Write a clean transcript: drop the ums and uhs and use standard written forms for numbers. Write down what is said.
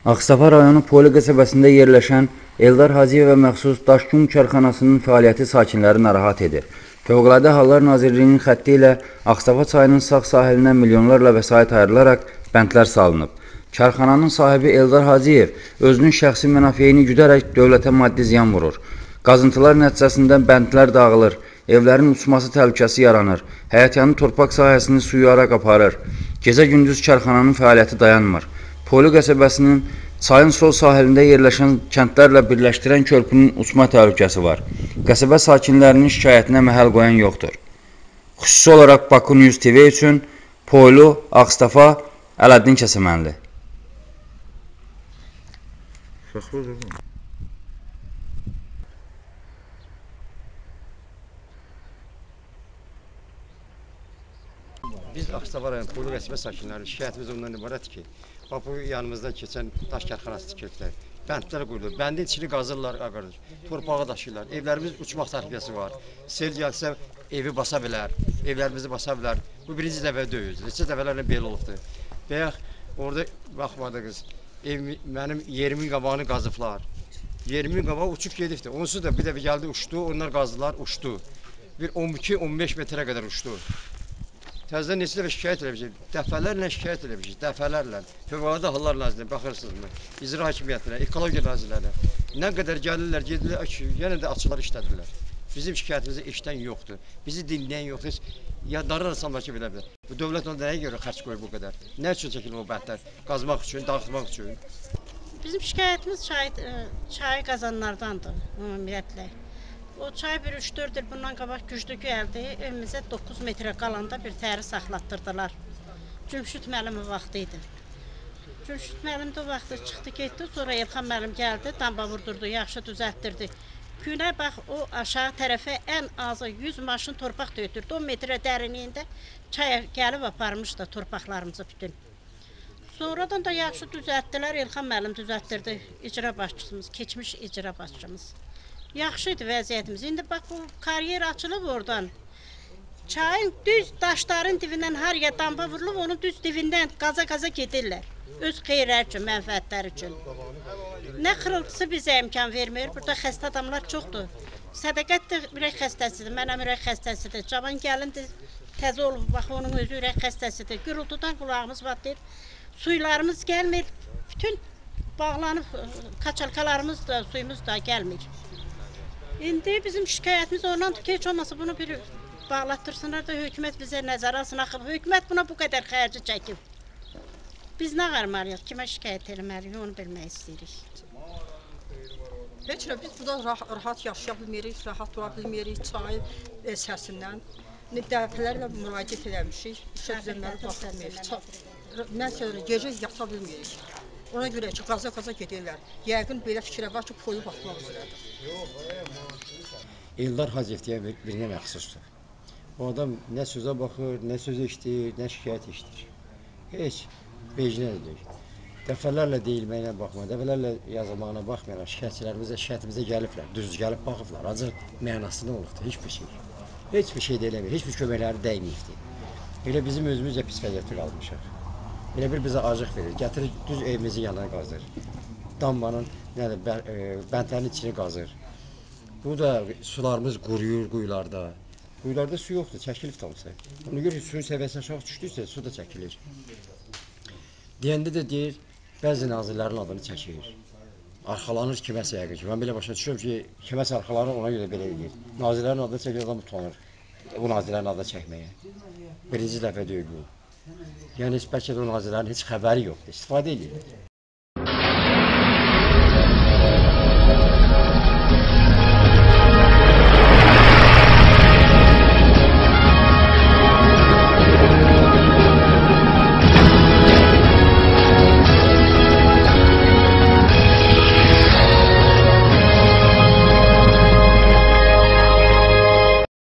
Ağstafa rayonu Poli qəsəbəsində yerləşən Eldar Hacıyevə məxsus Daşgün karxanasının fəaliyyəti sakinləri narahat edir. Fövqəladə Hallar Nazirliyinin xətti ilə Ağstafa çayının sağ sahilindən milyonlarla vəsait ayrılaraq bəndlər salınıb. Karxananın sahibi Eldar Hacıyev özünün şəxsi mənafeyini güdərək dövlətə maddi ziyan vurur. Qazıntılar nəticəsində bəndlər dağılır, evlərin uçması təhlükəsi yaranır, həyətyanı torpaq sahəsini suyaraq aparır. Gecə-gündüz karxananın fəaliyyəti dayanmır. Poli qəsəbəsinin çayın sol sahilində yerləşən kəndlərlə birləşdirən körpünün uçma təhlükəsi var. Qəsəbə sakinlərinin şikayətinə məhəl qoyan yoxdur. Xüsusi olaraq Baku News TV üçün Poli, Ağstafa, Ələddin Kəsəmənli. Biz Ağstafa rayonu Poli qəsəbə sakinləri şikayətimiz ondan ibarət ki, bu yanımızdan keçən daş karxanası tikirlər, bəndlər qurulur, bəndin içini qazırlar, torpağı daşıyırlar, evlərimiz uçmaq təhlükəsi var, sel gəlsə evi basa bilər, evlərimizi basa bilər. Bu birinci dəfə deyil, neçə dəfələrlə belə olubdur. Bəyək orada baxmadınız, mənim yerimin qabağını qazıblar, yerimin qabağı uçub gedibdir, onsuz da bir dəfə gəldi uçdu, onlar qazdılar, uçdu, bir 12-15 metrə qədər uçdu. Təzədən neçə dəfə şikayət eləmişik, dəfələrlə şikayət eləmişik, dəfələrlə. Fövqəladə Hallar Nazirliyinə baxırsınızmı, İcra Hakimiyyətinə, Ekologiya Nazirlərinə. Nə qədər gəlirlər, gedirlər, yenə də açılar işlədirlər. Bizim şikayətimizi eşidən yoxdur, bizi dinləyən yoxdur, yadları arasında ki, bilə bilər. Bu dövlət ona nəyə görə xərc qoyur bu qədər? Nə üçün çəkilir o bəndlər? Qazmaq üçün, dağıtmaq üçün. Bizim şikayətimiz çay qazanlardandır, ümumiyyətlə. O çay bir 3-4 il bundan qabaq güclü gəldi, evimizə 9 metrə qalanda bir təri saxlatdırdılar. Cümşüd müəllimin vaxtı idi. Cümşüd müəllim də o vaxtı çıxdı, getdi, sonra Elxan müəllim gəldi, damba vurdurdu, yaxşı düzəltdirdi. Günə bax, o aşağı tərəfə ən azı 100 maşın torpaq döyütürdü, 10 metrə dərinliyində çaya gəlib aparmışdı torpaqlarımızı bütün. Sonradan da yaxşı düzəltdilər, Elxan müəllim düzəltdirdi, icra başçımız, keçmiş icra başçımız. Yaxşı idi vəziyyətimiz. İndi bax, bu karyer açılıb oradan. Çayın düz daşların dibindən haraya damba vurulub, onun düz dibindən qaza-qaza gedirlər. Öz xeyrləri üçün, mənfəətləri üçün. Nə xırıltısı bizə imkan vermir. Burada xəstə adamlar çoxdur. Sədəqət də ürək xəstəsidir, mənəm ürək xəstəsidir. Cavan gəlindir, təzə olub, bax, onun özü ürək xəstəsidir. Gürültüdən qulağımız batır, suylarımız gəlmir. Bütün bağlanıb, kaçalkalarımız da, suyumuz da gəlmir. İndi bizim şikayətimiz ondandır ki, heç olmasa bunu bir bağlatdırsınlar da hökumət bizə nəzərə alsın. Axı, hökumət buna bu qədər xərci çəkib. Biz nə qarmalıyıq, kimə şikayət eləməliyik, onu bilmək istəyirik. Heç nə, biz burada rahat yaşaya bilmirik, rahat dura bilmirik çayın səsindən. Dəfələrlə müraciət eləmişik, sözləməli baxılmıyıq. Məsələn, gecə yata bilmirik. Ona görə ki, qaza-qaza gedirlər. Yəqin belə fikrə var ki, Poli batmaq üzrədir. Eldar Hacıyev deyə birinə məxsusdur. O adam nə sözə baxır, nə söz eşitir, nə şikayət eşitir. Heç vecinə deyil. Dəfələrlə deyilməyinə baxmayaraq, dəfələrlə yazılmağına baxmayaraq şikayətimizə gəliblər, düz gəlib baxıblar. Ancaq mənası nə olubdur, heç bir şey. Heç bir şey deyilmir, heç bir köməkləri dəyməyibdir. Elə bizim özümüzcə pis vəziyyətdə qalmışıq. Elə bir bizə acıq verir, gətirir düz evimizin yanına qazır. Dambanın, bəndlərin içini qazır. Bu da sularımız quruyur quyularda. Quyularda su yoxdur, çəkilib tamsa. Ona görə suyun səviyyəsi aşağı düşdüysə, su da çəkilir. Deyəndə də deyir, bəzi nazirlərin adını çəkir. Arxalanır kiməsə yəqin ki. Mən belə başa düşürəm ki, kiməsə arxalanır, ona görə belə edir. Nazirlərin adını çəkir, adam utanır. Bu nazirlərin adını çəkməyə. Birinci dəfə deyil bu. Yəni, bəlkə də o nazirlərin heç xəbəri yoxdur, istifadə edir.